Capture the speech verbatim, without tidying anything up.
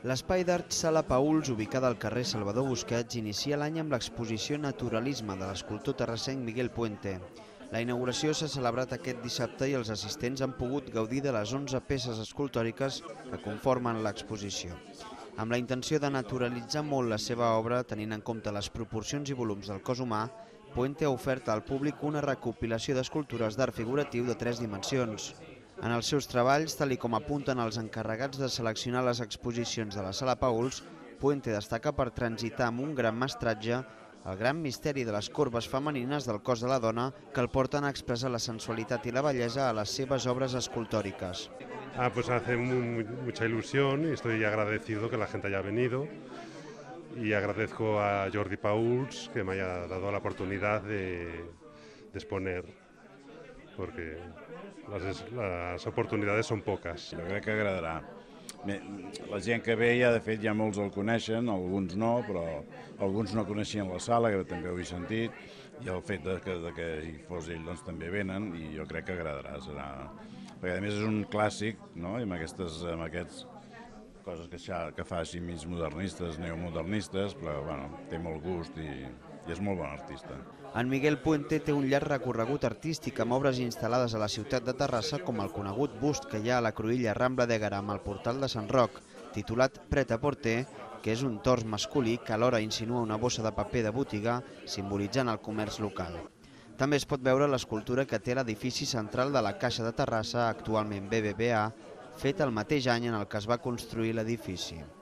L'espai d'art Sala Paüls, ubicada al carrer Salvador Busquets, inicia l'any amb l'exposició Naturalisme de l'escultor terrassenc Miguel Puente. La inauguració s'ha celebrat aquest dissabte i els assistents han pogut gaudir de les onze peces escultòriques que conformen l'exposició. Amb la intenció de naturalitzar molt la seva obra, tenint en compte les proporcions i volums del cos humà, Puente ha ofert al públic una recopilació d'escultures d'art figuratiu de tres dimensions. En els seus treballs, tal i com apunten els encarregats de seleccionar les exposicions de la Sala Paüls, Puente destaca per transitar amb un gran mestratge el gran misteri de les corbes femenines del cos de la dona que el porten a expressar la sensualitat i la bellesa a les seves obres escultòriques. Ah, pues hace muy, mucha ilusión y estoy agradecido que la gente haya venido y agradezco a Jordi Paüls que me haya dado la oportunidad de, de exponer, porque les, les oportunitats són poques. Jo crec que agradarà. La gent que ve ja, de fet, ja molts el coneixen, alguns no, però alguns no coneixien la sala, que també ho he sentit, i el fet de que, de que hi fos ell doncs, també venen, i jo crec que agradarà. Serà... Perquè a més és un clàssic, no? I amb aquestes amb aquests coses que, que fa així mig modernistes, neomodernistes, però bueno, té molt gust i, i és molt bon artista. En Miguel Puente té un llarg recorregut artístic amb obres instal·lades a la ciutat de Terrassa, com el conegut bust que hi ha a la cruïlla Rambla d'Ègara amb el portal de Sant Roc, titulat Pret-a-Porter, que és un tors masculí que alhora insinua una bossa de paper de botiga, simbolitzant el comerç local. També es pot veure l'escultura que té l'edifici central de la Caixa de Terrassa, actualment B B V A, fet el mateix any en el que es va construir l'edifici.